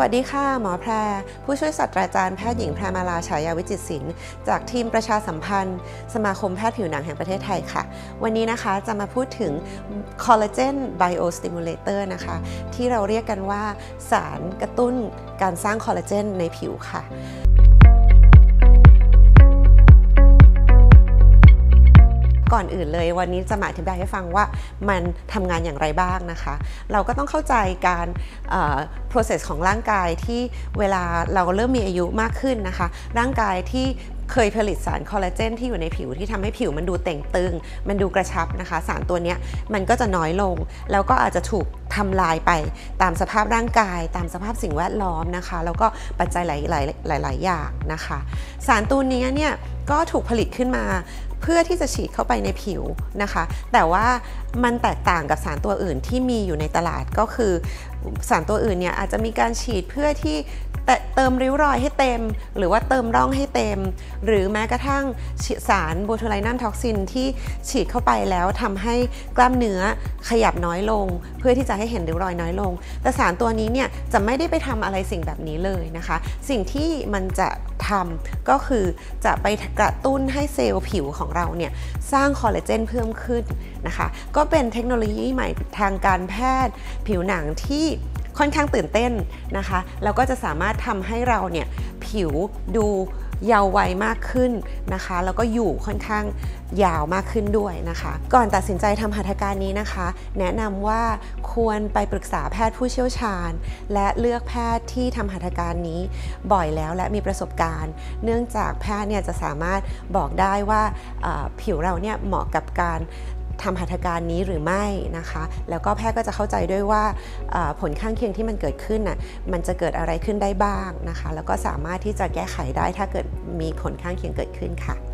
วัสดีค่ะหมอแพรผู้ช่วยศาสตราจารย์แพทย์หญิงแพรมาลาฉายาวิจิตรศิลป์จากทีมประชาสัมพันธ์สมาคมแพทย์ผิวหนังแห่งประเทศไทยค่ะวันนี้นะคะจะมาพูดถึงคอลลาเจนไบโอสติมูเลเตอร์นะคะที่เราเรียกกันว่าสารกระตุ้นการสร้างคอลลาเจนในผิวค่ะก่อนอื่นเลยวันนี้จะมาอธิบายให้ฟังว่ามันทำงานอย่างไรบ้างนะคะเราก็ต้องเข้าใจการprocess ของร่างกายที่เวลาเราเริ่มมีอายุมากขึ้นนะคะร่างกายที่เคยผลิตสารคอลลาเจนที่อยู่ในผิวที่ทำให้ผิวมันดูเต่งตึงมันดูกระชับนะคะสารตัวนี้มันก็จะน้อยลงแล้วก็อาจจะถูกทำลายไปตามสภาพร่างกายตามสภาพสิ่งแวดล้อมนะคะแล้วก็ปัจจัยหลายอย่างนะคะสารตัวนี้เนี่ยก็ถูกผลิตขึ้นมาเพื่อที่จะฉีดเข้าไปในผิวนะคะแต่ว่ามันแตกต่างกับสารตัวอื่นที่มีอยู่ในตลาดก็คือสารตัวอื่นเนี่ยอาจจะมีการฉีดเพื่อที่เติมริ้วรอยให้เต็มหรือว่าเติมร่องให้เต็มหรือแม้กระทั่งสารโบทูไลนัมท็อกซินที่ฉีดเข้าไปแล้วทำให้กล้ามเนื้อขยับน้อยลงเพื่อที่จะให้เห็นริ้วรอยน้อยลงแต่สารตัวนี้เนี่ยจะไม่ได้ไปทำอะไรสิ่งแบบนี้เลยนะคะสิ่งที่มันจะทำก็คือจะไปกระตุ้นให้เซลล์ผิวของเราเนี่ยสร้างคอลลาเจนเพิ่มขึ้นนะคะก็เป็นเทคโนโลยีใหม่ทางการแพทย์ผิวหนังที่ค่อนข้างตื่นเต้นนะคะแล้วก็จะสามารถทำให้เราเนี่ยผิวดูเยาว์วัยมากขึ้นนะคะแล้วก็อยู่ค่อนข้างยาวมากขึ้นด้วยนะคะก่อนตัดสินใจทำหัตถการนี้นะคะแนะนำว่าควรไปปรึกษาแพทย์ผู้เชี่ยวชาญและเลือกแพทย์ที่ทำหัตถการนี้บ่อยแล้วและมีประสบการณ์เนื่องจากแพทย์เนี่ยจะสามารถบอกได้ว่าผิวเราเนี่ยเหมาะกับการทำหัตถการนี้หรือไม่นะคะแล้วก็แพทย์ก็จะเข้าใจด้วยว่าผลข้างเคียงที่มันเกิดขึ้นน่ะมันจะเกิดอะไรขึ้นได้บ้างนะคะแล้วก็สามารถที่จะแก้ไขได้ถ้าเกิดมีผลข้างเคียงเกิดขึ้นค่ะ